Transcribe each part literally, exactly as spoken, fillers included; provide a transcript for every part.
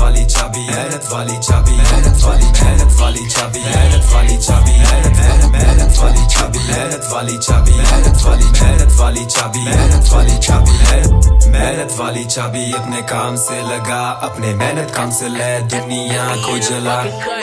वाली चाबी, मेहनत वाली चाबी, मेहनत वाली मेहनत वाली चाबी, मेहनत वाली चाबी, मेहनत मेहनत वाली चाबी, मेहनत वाली चाबी, मेहनत वाली मेहनत वाली चाबी, मेहनत वाली चाबी, मेहनत वाली चाबी। अपने काम से लगा, अपने मेहनत काम से ले दुनिया को जला।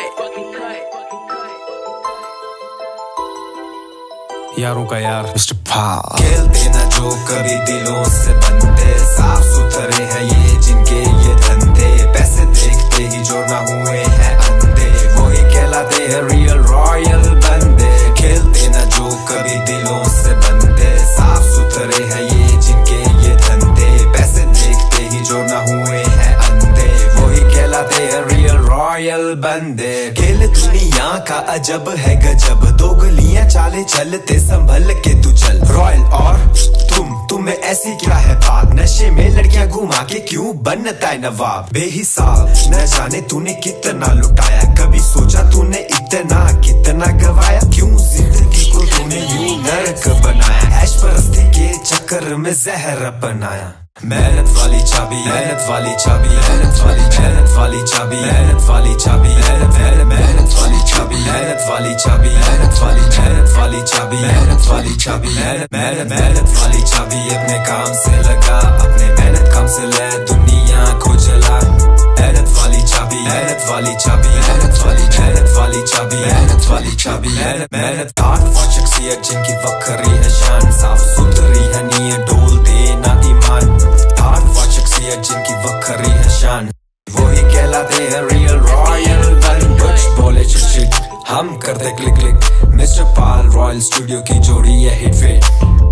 यारों का यार मिस्टर पाल। खेलते ना जो कभी दिलों से बनते, साफ सुथरे हैं ये जिनके ये धंधे, पैसे देखते ही जो ना हुए हैं अंधे, वही कहलाते हैं रियल रॉयल बंदे। खेलते ना जो कभी दिलों से बनते, साफ सुथरे हैं ये जिनके ये धंधे, पैसे देखते ही जो ना हुए हैं अंधे, वही कहलाते हैं रियल रॉयल बंदे। खेल दुनिया का अजब है गजब, दो गलियां चाले चलते संभल के तू चल। रॉयल और तुम तुम्हें ऐसी क्या है बात, नशे में लड़कियां घुमा के क्यों बनता है नवाब। बेहिसाब न जाने तूने कितना लुटाया, कभी सोचा तूने इतना कितना गवाया, क्यों जिंदगी को तूने यूं नरक बनाया, ऐश परस्ती के चक्कर में जहर अपनाया। मेहनत वाली चाबी, मेहनत वाली चाबी, मेहनत वाली मेहनत वाली चाबी, मेहनत वाली चाबी, मेहनत मेहनत वाली चाबी, मेहनत वाली चाबी, मेहनत वाली मेहनत वाली चाबी, मेहनत वाली चाबी, मेहनत मेहनत मेहनत वाली चाबी। अपने काम से लगा, अपने मेहनत काम से ले दुनिया को जला। मेहनत वाली चाबी, मेहनत वाली चाबी, मेहनत वाली मेहनत वाली चाबी, मेहनत वाली चाबी, मेहनत मेहनत आठ पांच शख्सियत जिनकी वक्री है शान, साफ सुथरी है नीयत डोलते ना ईमान। आठ पांच शख्सियत जिनकी वक्री है शान, वही कहलाते हैं रियल रॉयल बंदे। कुछ बोले चिक चिक, हम करते click click, mister Pal Royal Studio की जोड़ी है hit fit.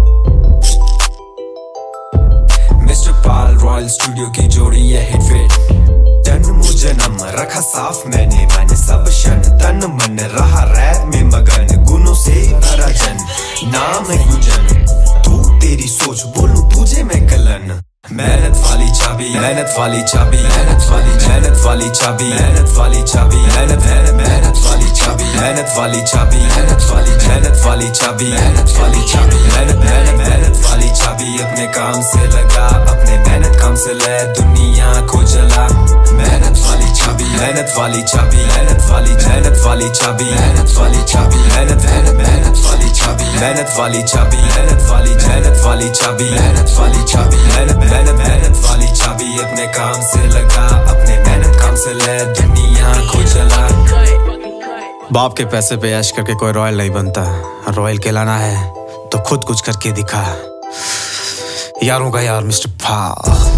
Mister Pal Royal Studio की जोड़ी है हिट फिट। जन्म जन्म रखा साफ मैंने मन, सब शन तन मन रहा रैप में मगन, गुनों से भरा जन नाम है गुंजन, तू तेरी सोच बोलूं तुझे मैं कलन। मेहनत वाली चाबी, मेहनत वाली चाबी, मेहनत वाली मेहनत वाली चाबी, मेहनत वाली चाबी, मेहनत मेहनत वाली चाबी, मेहनत वाली चाबी, मेहनत वाली मेहनत वाली चाबी, मेहनत वाली चाबी, मेहनत मेहनत मेहनत वाली चाबी। अपने काम से लगा, अपने मेहनत काम से ले दुनिया को जला। मेहनत वाली चाबी, मेहनत वाली चाबी, मेहनत वाली मेहनत वाली चाबी, मेहनत वाली चाबी, मेहनत मेहनत वाली चाबी, मेहनत वाली चाबी, मेहनत वाली मेहनत वाली चाबी, मेहनत वाली चाबी, मेहनत मेहनत मेहनत वाली चाबी। अपने काम से लगा, अपने मेहनत काम से ले दुनिया को जला। बाप के पैसे पे ऐश करके कोई रॉयल नहीं बनता, रॉयल कहलाना है तो खुद कुछ करके दिखा। यारों का यार मिस्टर पाल।